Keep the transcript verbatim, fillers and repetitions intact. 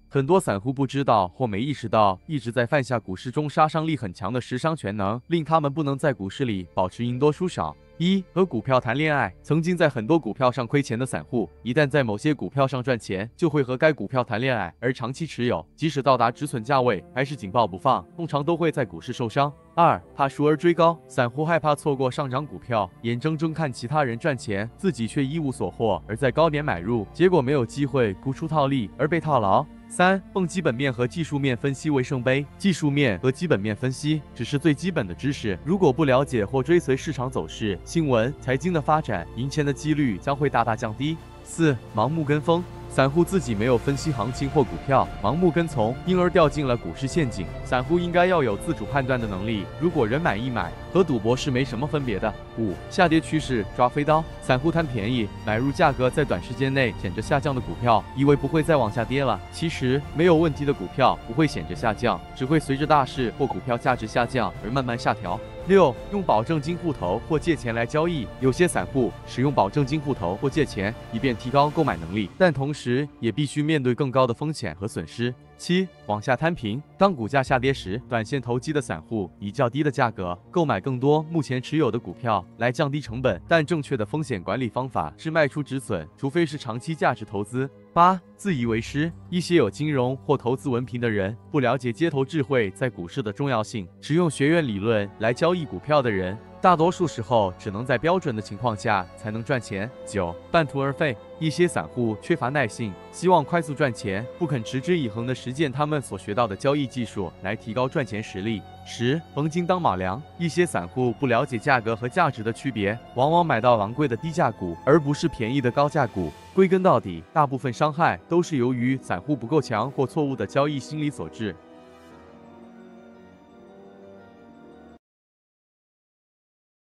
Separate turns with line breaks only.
很多散户不知道或没意识到，一直在犯下股市中杀伤力很强的十伤全能，令他们不能在股市里保持赢多输少。一、和股票谈恋爱。曾经在很多股票上亏钱的散户，一旦在某些股票上赚钱，就会和该股票谈恋爱，而长期持有，即使到达止损价位，还是紧抱不放，通常都会在股市受伤。二、怕输而追高。散户害怕错过上涨股票，眼睁睁看其他人赚钱，自己却一无所获，而在高点买入，结果没有机会沽出套利，而被套牢。三、奉基本面和技术面分析为圣杯。技术面和基本面分析只是最基本的知识，如果不了解或追随市场走势、新闻、财经的发展，赢钱的几率将会大大降低。四、盲目跟风。散户自己没有分析行情或股票，盲目跟从，因而掉进了股市陷阱。散户应该要有自主判断的能力，如果人买一买，和赌博是没什么分别的。五、下跌趋势抓飞刀。散户贪便宜，买入价格在短时间内显着下降的股票，以为不会再往下跌了。其实没有问题的股票不会显着下降，只会随着大势或股票价值下降而慢慢下调。六、用保证金户头或借钱来交易。有些散户使用保证金户头或借钱，以便提高购买能力，但同时也必须面对更高的风险和损失。七、往下摊平。当股价下跌时，短线投机的散户以较低的价格购买更多目前持有的股票来降低成本，但正确的风险管理方法是卖出止损，除非是长期价值投资。八、自以为是。一些有金融或投资文凭的人，不了解街头智慧在股市的重要性，只用学院理论来交易股票的人，大多数时候只能在标准的情况下才能赚钱。九、半途而废。一些散户缺乏耐性，希望快速赚钱，不肯持之以恒地实践他们所学到的交易技术来提高赚钱实力。十、逢金当马良。一些散户不了解价格和价值的区别，往往买到昂贵的低价股，而不是便宜的高价股。归根到底，大部分伤害都是由于散户不够强或错误的交易心理所致。